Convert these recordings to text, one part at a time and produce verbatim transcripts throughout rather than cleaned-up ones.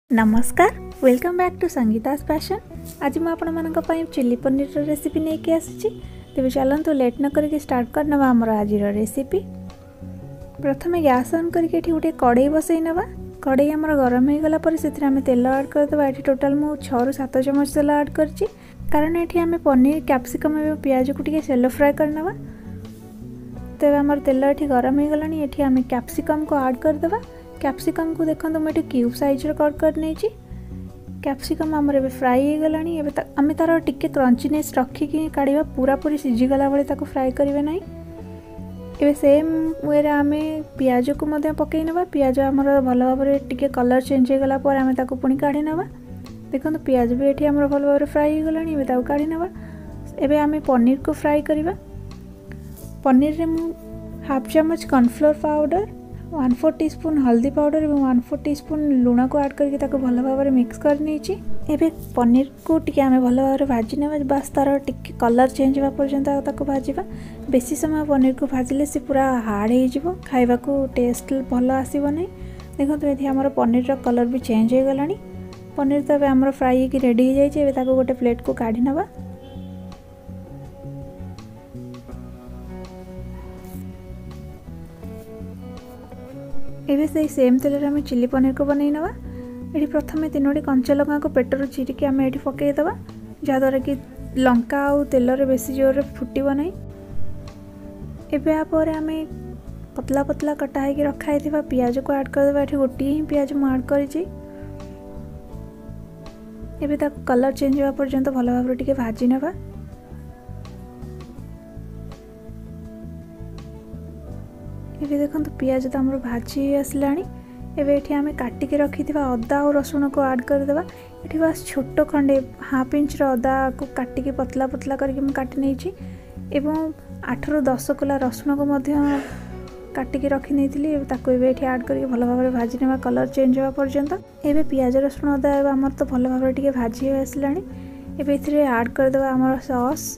नमस्कार welcome back to Sangeeta's passion. आज मैं आपण मानक पई चिल्ली पनीर रेसिपी लेके आसी। तेज चलतु लेट न करके स्टार्ट करना आमर आज रेसिपी। प्रथम गैस ऑन करके गोटे कड़ई बसई नवा। कड़ई आमर गरम हो गला पर से आम तेल ऐड करदे। ये टोटाल मु छः रु सात चमच तेल ऐड करछि। कारण ये आम पनीर कैप्सिकम और पियाज को टिके सेलो फ्राए करनवा। तेज आमर तेल ये गरम हो गलानी। ये आम कैप्सिकम को ऐड करदे। कैप्सिकम को देखो मुझे क्यूब साइज कट कर नहीं। कैप्सिकम आमर ए फ्राई हो गलानी। आम तार टिके क्रंचीनेस रखिकी काढ़ा पूरा पूरी सीझीगला भाई फ्राए करेंगे ना। ये सेम वे आम पियाज को पकई ना। पियाज आमर भल भाव टिके कलर चेंज हो गला आम पुणी काढ़ी ना। देखो पियाज भी ये आम भल भाव फ्राई हो गलानी। ए काढ़ी ना। एबे आम पनीर को फ्राई करवा। पनीर रे मु हाफ चमच cornflour powder, one four teaspoon हल्दी पाउडर और वन फोर टीस्पून लुण को ऐड करके भल भाव मिक्स कर नहीं। एबे पनीर को टिके आम भल भाव भाजी ना। बास तार टिके कलर चेंज होगा पर्यंत भाजवा। बेसी समय पनीर को भाजिले सी पूरा हार्ड हो खाइबा को टेस्ट भल आसब ना। देखो ये आमर पनीर कलर भी चेंज हो गला। पनीर तो आम फ्राई हो रेडी हो जाए। गोटे प्लेट को काढ़ी नवा। एबे से सेम तेल आम चिल्ली पनीर को बनई नवा। ये प्रथम तीनोटी कंचा लंका को पेटर चिरिकी आम ये पकईदे। जहाद्वारा कि लंका आ तेल बेसी जोर फुटब ना। एबे आपर आम पतला पतला कटा है रखाई पियाज को ऐड करदे। ये गोटे ही पियाज मुझे ऐड करी। कलर चेंज होगा पर्यंत भल भाव टिके भाजी नवा। ये देखो पियाज तो आम भाजी आसला। एबे आम काटिक रखी अदा और रसुण को ऐड करदे। ये बस छोट खंडे हाफ इंच अदा को काटिक पतला पतला करके काटि नहीं। एवं आठ रु दस कोला रसुण को काटिक रखी नहीं। ये ऐड करके भल भाव भाजी ना कलर चेंज होगा पर्यंत। एबे पियाज रसुण अदा आमर तो भल भाव टिके भाजी आसला। एबे ऐड करदे आमर सॉस।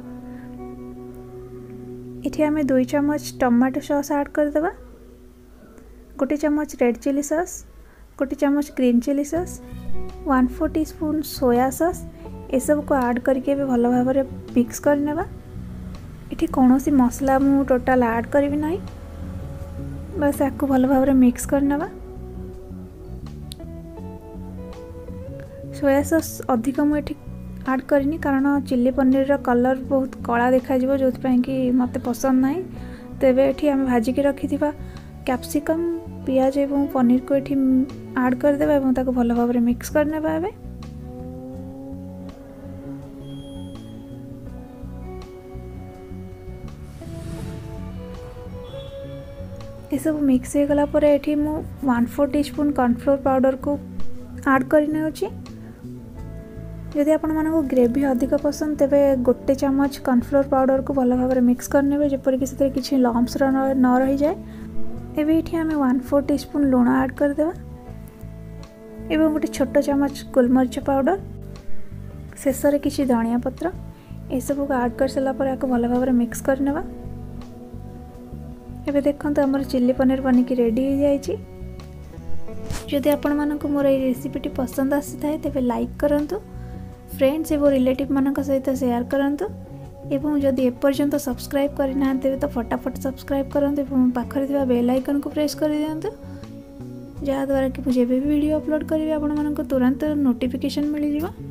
इथे आमे दुई चमच टमाटो सॉस ऐड करदे। गोटे चमच रेड चिली सॉस, गोटे चमच green chilli sauce, one four teaspoon soya sauce ये सब को ऐड करके भी भल भाव मिक्स करनेबा। इठी कौन सी मसला मु टोटाल ऐड करी ना। बस आपको भल भाव मिक्स करनेबा। सोया सॉस अधिक मुझे ऐड करनी कारण चिल्ली पनीर कलर बहुत कला देखा जो कि मत पसंद ना। तेबे ये आम भाजिक रखी कैप्सिकम पियाज एवं पनीर को ये ऐड करदे और भल भाव मिक्स करने। ये सब मिक्स हो गला पर ये मु one four teaspoon cornflour powder को ऐड करने। जदि आपण मानक ग्रेवी अधिक पसंद तेबे गोटे चमच कॉर्नफ्लोर पाउडर को भल भाव मिक्स करने जेपरिक से किसी लम्स न रही जाए। एबे ये आम वन फोर टीस्पून लुण ऐड करदे एवं गोटे छोट चमच गोलमरीच पाउडर, शेष में किसी धनिया पत्र ये सब को ऐड कर सारापर आपको भल भाव मिक्स करने। एबे देखो आमर चिल्ली पनीर बनिकी रेडी हो जाए। जदि आपण मानक मोर ये रेसिपीटी पसंद आसी थाए तेबे लाइक करंतु, फ्रेंड्स एवं रिलेटिव मानक सहित शेयर करंतु एवं जदि एपर्यंत सब्सक्राइब करना तो फटाफट सब्सक्राइब करंतु एवं पाखरे थिबा बेल आइकन को प्रेस कर दियंतु। जहाद्वारा कि मुझे भी वीडियो अपलोड करी आपण मानक तुरंत नोटिफिकेशन मिल जिवो।